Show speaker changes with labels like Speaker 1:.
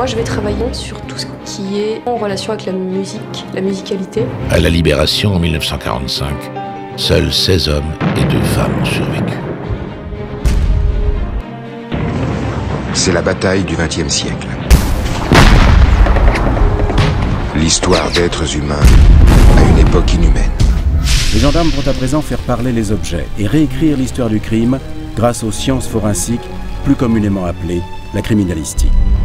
Speaker 1: Moi, je vais travailler sur tout ce qui est en relation avec la musique, la musicalité.
Speaker 2: À la Libération en 1945, seuls 16 hommes et 2 femmes ont survécu.
Speaker 3: C'est la bataille du XXe siècle. L'histoire d'êtres humains à une époque inhumaine.
Speaker 4: Les gendarmes vont à présent faire parler les objets et réécrire l'histoire du crime grâce aux sciences forensiques, plus communément appelées la criminalistique.